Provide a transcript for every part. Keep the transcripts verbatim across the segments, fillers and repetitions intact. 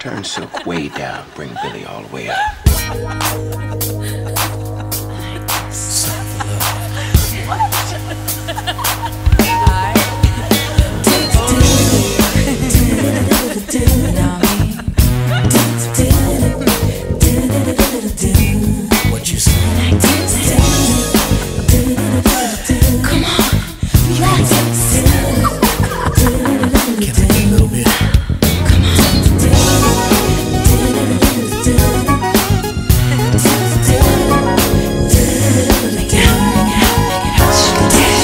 Turn Silk way down, bring Billy all the way up. What you say? Come on, relax. Give it a little bit. Come on. Lay down, make it hot, make it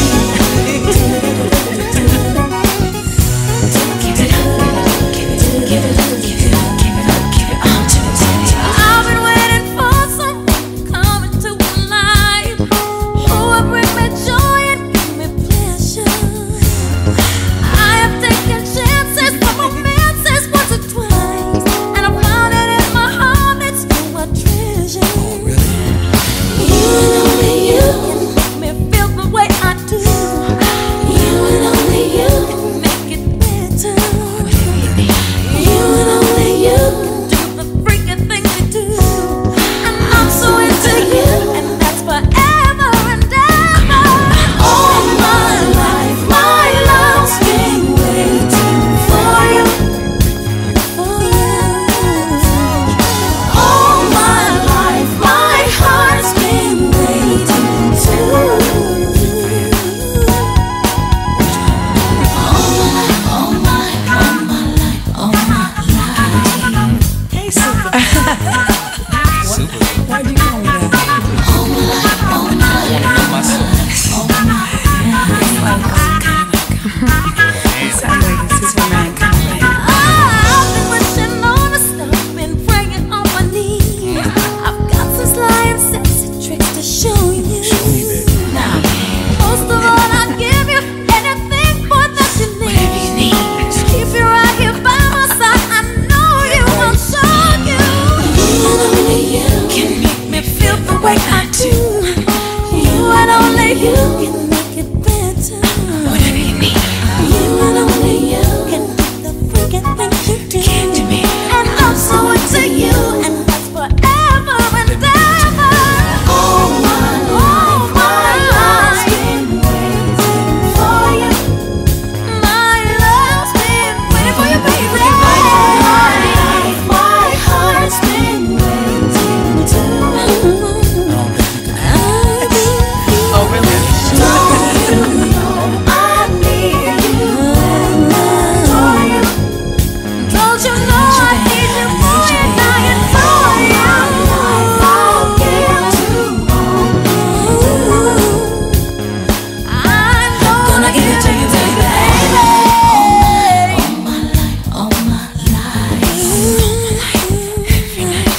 hot. Give it up, give it up, give it up, give it up, give it up, give it up to the daddy. I've been waiting for someone coming to my life who will bring me joy and give me pleasure. I have taken chances, some romances once or twice, and I found it in my heart that's you I treasure. Oh, really? You and only you can make me feel the way I do. You and only you can make it better. You and only you can do the freaking things you do. And I'm so into you, and that's forever and ever. All my life, my love's been waiting for you, for you. All my life, my heart's been waiting too. All my life, all my, all my life, all my life. Hey, Super. Super. Why do you call me that? All my life, all my life, all my You sound like a Superman kind of thing. I've been wishing on a star, been praying on my knees. I've got some sly and sexy tricks to show you. Show me, baby. Now, most of all, I'll give you anything, boy, that you need. Whatever you need. Keep you right here by my side. I know you will show you. You and only you can make me feel the way I do. You and only you can make it better. Whatever you need. You and only you can do the freaking things you do. Give to me. And I'm so into you, and that's forever and ever. All my life, my life's been waiting for you. My love's been waiting for you, baby. My life, my heart's been waiting too. I don't think you can. Oh, really? Don't you know I need you for you? Don't you know I need you for you, now and for you? I'll give to you. I know Gonna give it to you, baby. All my life, all my life, every night,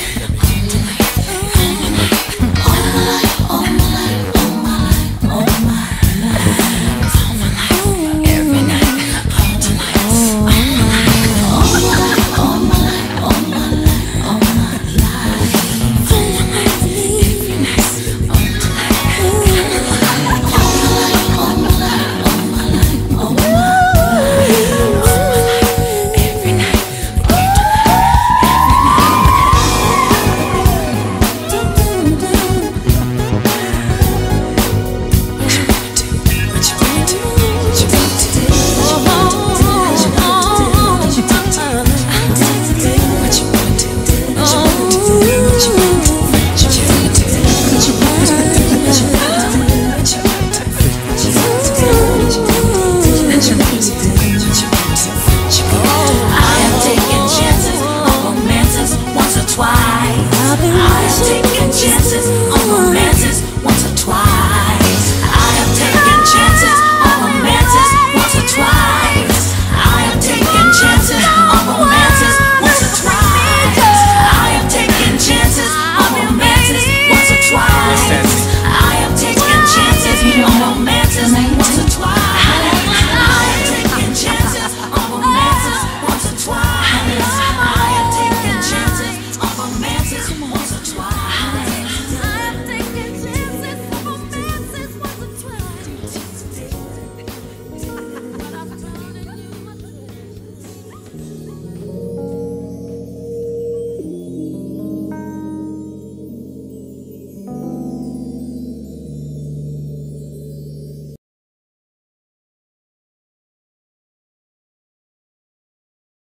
all my life, all my life, all my life, all my life, all my life, every night, all tonight, all my life, all my life, all my life, all my life, every night, all tonight, all my life, all my life, all my life, all my life, every night, all tonight.